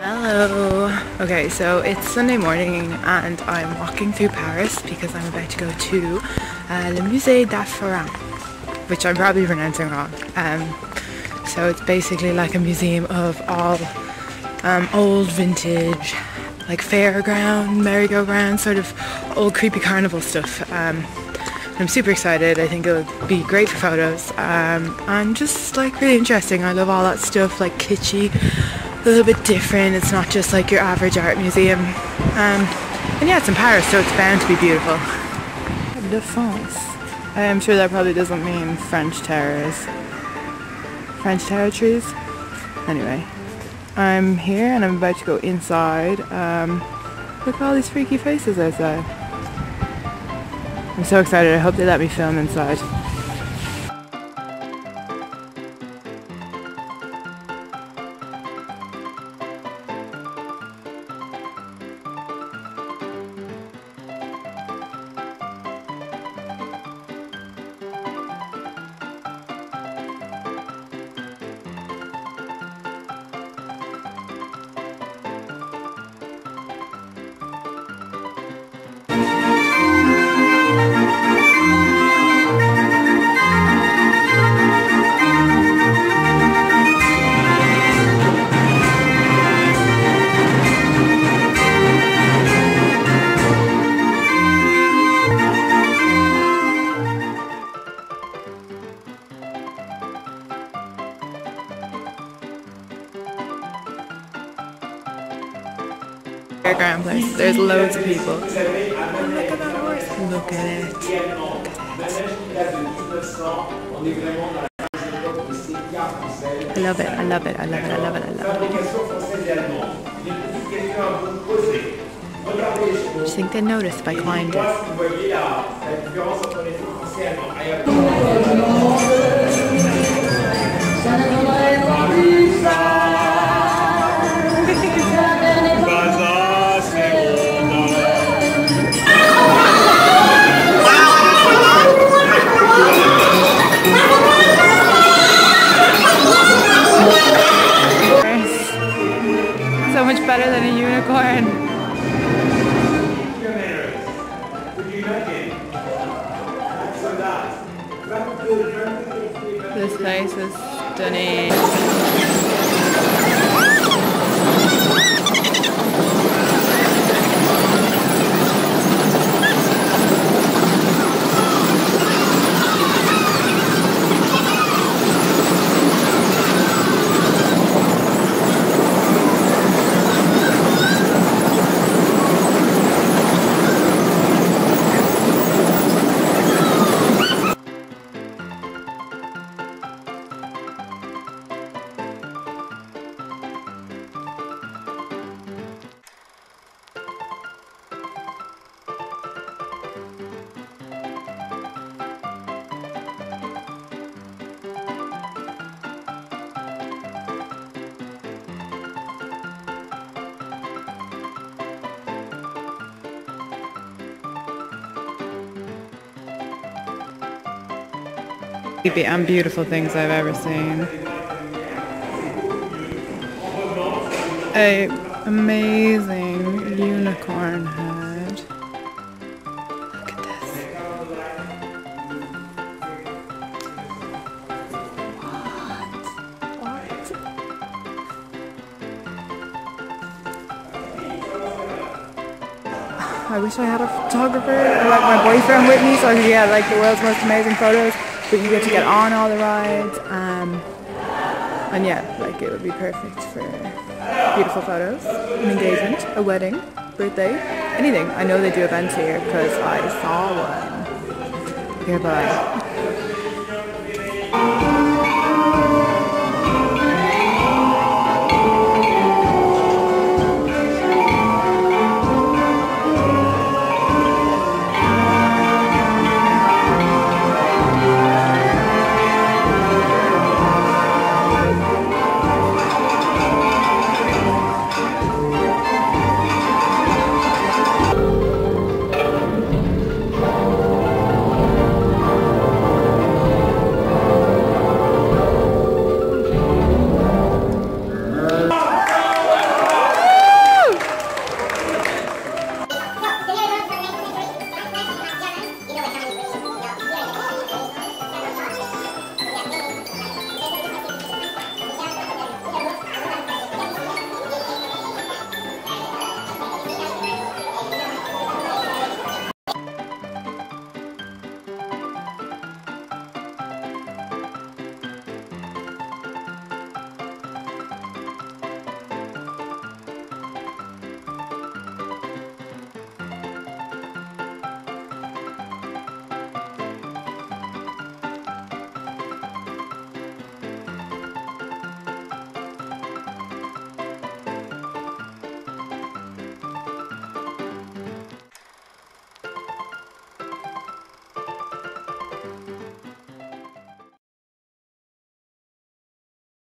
Hello. Okay, so it's Sunday morning and I'm walking through Paris because I'm about to go to Le Musée d'Affaires, which I'm probably pronouncing wrong. So it's basically like a museum of all old vintage, like fairground, merry-go-round, sort of old creepy carnival stuff. I'm super excited. I think it'll be great for photos and just like really interesting. I love all that stuff, like kitschy, a little bit different. It's not just like your average art museum. And yeah, it's in Paris, so it's bound to be beautiful. De France. I'm sure that probably doesn't mean French terrors. French territories? Anyway, I'm here and I'm about to go inside. Look at all these freaky faces outside. I'm so excited. I hope they let me film inside. Fairground place. There's loads of people. Look at that horse. Look at it. I love it. I love it. I love it. I love it. I love it. Do you think they noticed if I climbed it? So much better than a unicorn. This place is stunning. And beautiful things I've ever seen. A amazing unicorn head. Look at this. What? I wish I had a photographer or like my boyfriend with me so I could get like the world's most amazing photos. But you get to get on all the rides, and yeah, like it would be perfect for beautiful photos, an engagement, a wedding, birthday, anything. I know they do events here because I saw one. Okay, bye.